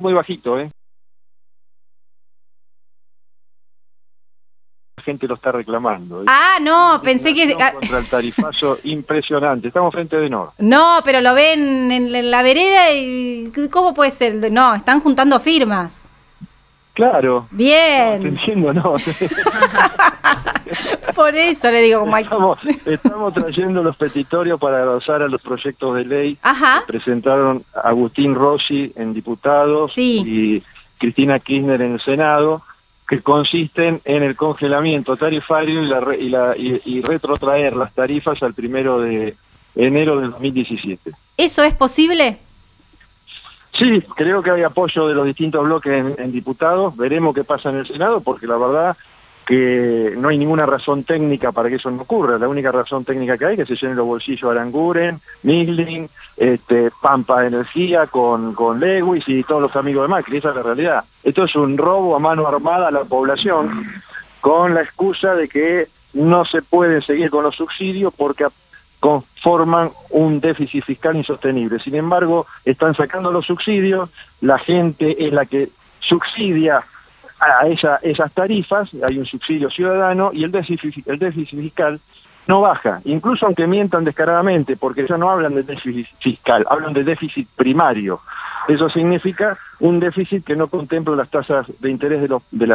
muy bajito, ¿eh? La gente lo está reclamando. Ah, no, pensé que... Contra el tarifazo impresionante. Estamos frente de Nor. No, pero lo ven en la vereda y... ¿Cómo puede ser? No, están juntando firmas. Claro. Bien. No, te entiendo, no. Por eso le digo, como hay... Estamos trayendo los petitorios para adosar a los proyectos de ley. Ajá. Que presentaron Agustín Rossi en diputados, sí, y Cristina Kirchner en el Senado, que consisten en el congelamiento tarifario y retrotraer las tarifas al 1 de enero del 2017. ¿Eso es posible? Sí, creo que hay apoyo de los distintos bloques en diputados. Veremos qué pasa en el Senado, porque la verdad que no hay ninguna razón técnica para que eso no ocurra. La única razón técnica que hay es que se llenen los bolsillos Aranguren, Michelin, Pampa Energía con Lewis y todos los amigos de Macri. Esa es la realidad. Esto es un robo a mano armada a la población, con la excusa de que no se pueden seguir con los subsidios porque conforman un déficit fiscal insostenible. Sin embargo, están sacando los subsidios, la gente es la que subsidia a esas tarifas, hay un subsidio ciudadano y el déficit fiscal no baja, incluso aunque mientan descaradamente, porque ya no hablan de déficit fiscal, hablan de déficit primario. Eso significa un déficit que no contempla las tasas de interés de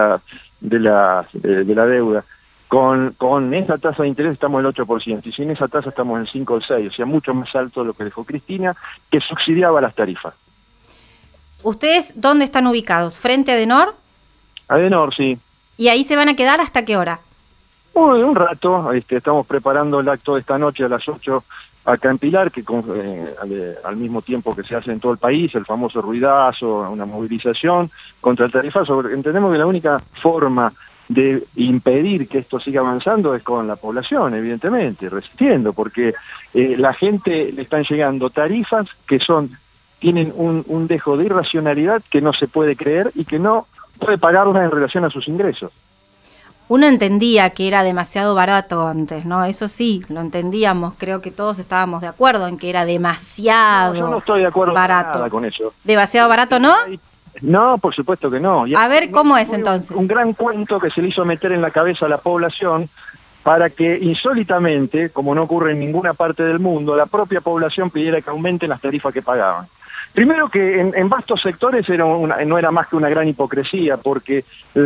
la deuda. Con esa tasa de interés estamos en el 8%, y sin esa tasa estamos en el 5 o el 6, o sea, mucho más alto de lo que dejó Cristina, que subsidiaba las tarifas. ¿Ustedes dónde están ubicados? ¿Frente a Adenor? Adenor, sí. ¿Y ahí se van a quedar hasta qué hora? Un rato, estamos preparando el acto de esta noche a las 8 acá en Pilar, que al mismo tiempo que se hace en todo el país, el famoso ruidazo, una movilización contra el tarifazo. Entendemos que la única forma de impedir que esto siga avanzando es con la población, evidentemente, resistiendo, porque la gente le están llegando tarifas que tienen un dejo de irracionalidad que no se puede creer y que no puede pagarlas en relación a sus ingresos. Uno entendía que era demasiado barato antes, ¿no? Eso sí, lo entendíamos, creo que todos estábamos de acuerdo en que era demasiado barato. No, yo no estoy de acuerdo nada con eso. ¿Demasiado barato, no? No, por supuesto que no. A ver, ¿cómo es entonces? Un gran cuento que se le hizo meter en la cabeza a la población para que insólitamente, como no ocurre en ninguna parte del mundo, la propia población pidiera que aumenten las tarifas que pagaban. Primero que en vastos sectores no era más que una gran hipocresía, porque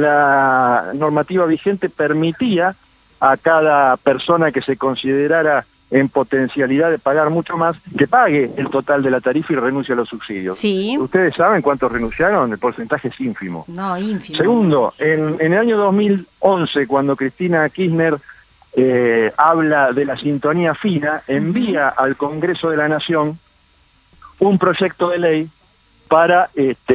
la normativa vigente permitía a cada persona que se considerara en potencialidad de pagar mucho más, que pague el total de la tarifa y renuncie a los subsidios. Sí. ¿Ustedes saben cuántos renunciaron? El porcentaje es ínfimo. No, ínfimo. Segundo, en el año 2011, cuando Cristina Kirchner habla de la sintonía fina, envía al Congreso de la Nación un proyecto de ley para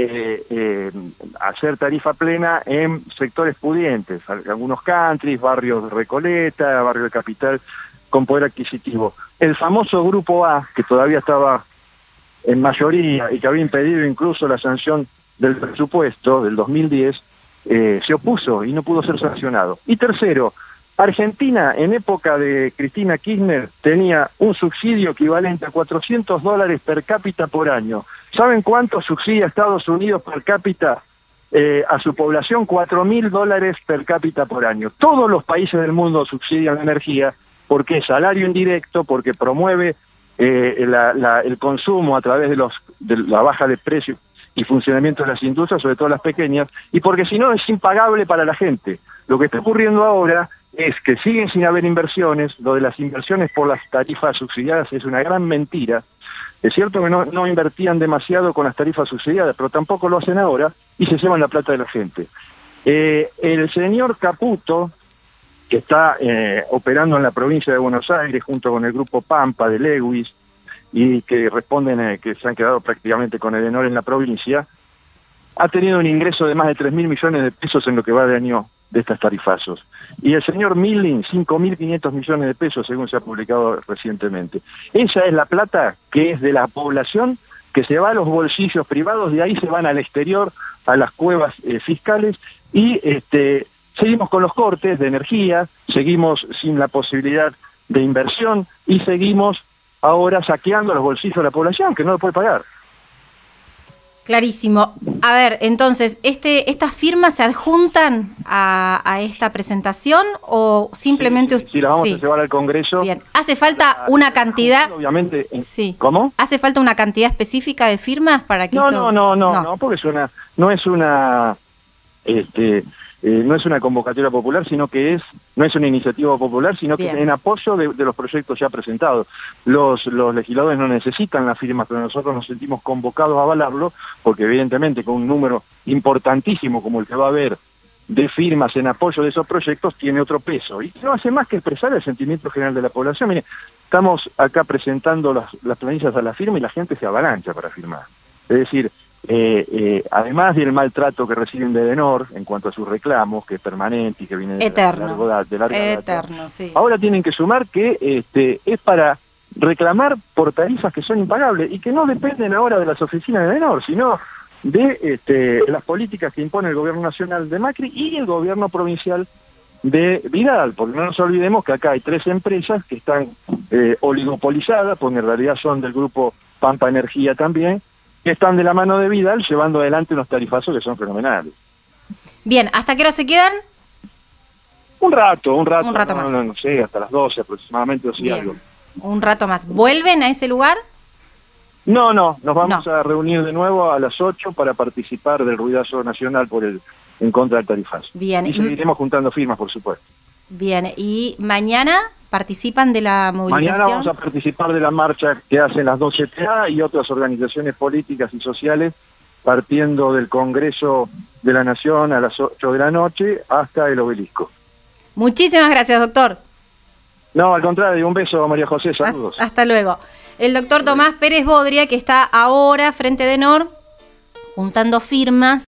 hacer tarifa plena en sectores pudientes, algunos countries, barrios de Recoleta, barrio de Capital, con poder adquisitivo. El famoso Grupo A, que todavía estaba en mayoría y que había impedido incluso la sanción del presupuesto del 2010, se opuso y no pudo ser sancionado. Y tercero, Argentina, en época de Cristina Kirchner, tenía un subsidio equivalente a $400 per cápita por año. ¿Saben cuánto subsidia Estados Unidos per cápita a su población? $4.000 per cápita por año. Todos los países del mundo subsidian la energía porque es salario indirecto, porque promueve el consumo a través de la baja de precios y funcionamiento de las industrias, sobre todo las pequeñas, y porque si no es impagable para la gente. Lo que está ocurriendo ahora es que siguen sin haber inversiones. Lo de las inversiones por las tarifas subsidiadas es una gran mentira. Es cierto que no invertían demasiado con las tarifas subsidiadas, pero tampoco lo hacen ahora y se llevan la plata de la gente. El señor Caputo, que está operando en la provincia de Buenos Aires junto con el grupo Pampa de Lewis, y que responden que se han quedado prácticamente con Adenor en la provincia, ha tenido un ingreso de más de 3.000 millones de pesos en lo que va de año de estas tarifazos. Y el señor Milling, 5.500 millones de pesos, según se ha publicado recientemente. Esa es la plata que es de la población, que se va a los bolsillos privados, de ahí se van al exterior, a las cuevas fiscales, y seguimos con los cortes de energía, seguimos sin la posibilidad de inversión, y seguimos ahora saqueando los bolsillos de la población, que no lo puede pagar. Clarísimo. A ver, entonces, ¿estas firmas se adjuntan a esta presentación o simplemente... Sí, las vamos a llevar al Congreso. Bien. ¿Hace falta una cantidad? Obviamente. Sí. ¿Cómo? ¿Hace falta una cantidad específica de firmas para que No, porque no es una convocatoria popular, sino que no es una iniciativa popular, sino que es en apoyo de los proyectos ya presentados. Los legisladores no necesitan las firmas, pero nosotros nos sentimos convocados a avalarlo, porque evidentemente con un número importantísimo como el que va a haber de firmas en apoyo de esos proyectos, tiene otro peso. Y no hace más que expresar el sentimiento general de la población. Mire, estamos acá presentando las planillas a la firma y la gente se avalancha para firmar. Es decir, además del maltrato que reciben de Edenor en cuanto a sus reclamos, que es permanente y que viene de larga data, sí. Ahora tienen que sumar que es para reclamar por tarifas que son impagables y que no dependen ahora de las oficinas de Edenor, sino de las políticas que impone el gobierno nacional de Macri y el gobierno provincial de Vidal, porque no nos olvidemos que acá hay 3 empresas que están oligopolizadas, porque en realidad son del grupo Pampa Energía también, que están de la mano de Vidal llevando adelante unos tarifazos que son fenomenales. Bien, ¿hasta qué hora se quedan? Un rato más. No sé, hasta las 12 aproximadamente, o si algo. Un rato más. ¿Vuelven a ese lugar? No, nos vamos a reunir de nuevo a las 8 para participar del ruidazo nacional en contra del tarifazo. Bien. Y seguiremos juntando firmas, por supuesto. Bien, ¿y mañana participan de la movilización? Mañana vamos a participar de la marcha que hacen las 2CTA y otras organizaciones políticas y sociales, partiendo del Congreso de la Nación a las 8 de la noche hasta el Obelisco. Muchísimas gracias, doctor. No, al contrario, un beso, María José, saludos. Hasta luego. El doctor Tomás Pérez Bodria, que está ahora frente de Edenor, juntando firmas.